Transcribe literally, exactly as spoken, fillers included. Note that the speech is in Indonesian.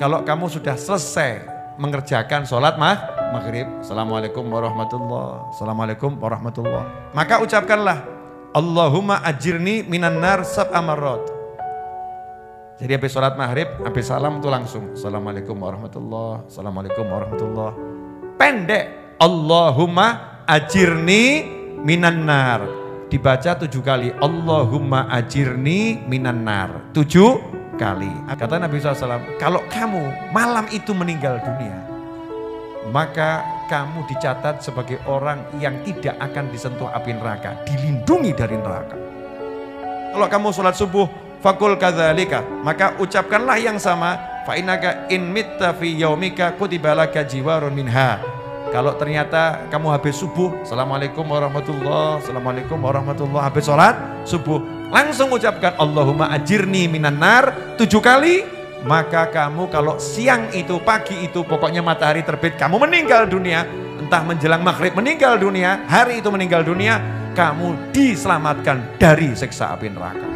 kalau kamu sudah selesai mengerjakan sholat mah, maghrib, Assalamualaikum warahmatullah, Assalamualaikum warahmatullah. Maka ucapkanlah, Allahumma ajirni minan nar sab'a marrat. Jadi habis sholat maghrib, habis salam itu langsung, Assalamualaikum warahmatullah, Assalamualaikum warahmatullah. Pendek, Allahumma ajirni minan nar. Dibaca tujuh kali, Allahumma ajirni minan nar. Tujuh kali. Kata Nabi shallallahu alaihi wasallam, kalau kamu malam itu meninggal dunia, maka kamu dicatat sebagai orang yang tidak akan disentuh api neraka, dilindungi dari neraka. Kalau kamu sholat subuh, fakul kadzalika, maka ucapkanlah yang sama, fa innaka in mitta fi yaumika kutiba laka jiwarun minha. Kalau ternyata kamu habis subuh, Assalamualaikum warahmatullah, Assalamualaikum warahmatullah, habis sholat subuh, langsung ucapkan Allahumma ajirni minan nar tujuh kali, maka kamu kalau siang itu, pagi itu, pokoknya matahari terbit, kamu meninggal dunia, entah menjelang maghrib meninggal dunia, hari itu meninggal dunia, kamu diselamatkan dari siksa api neraka.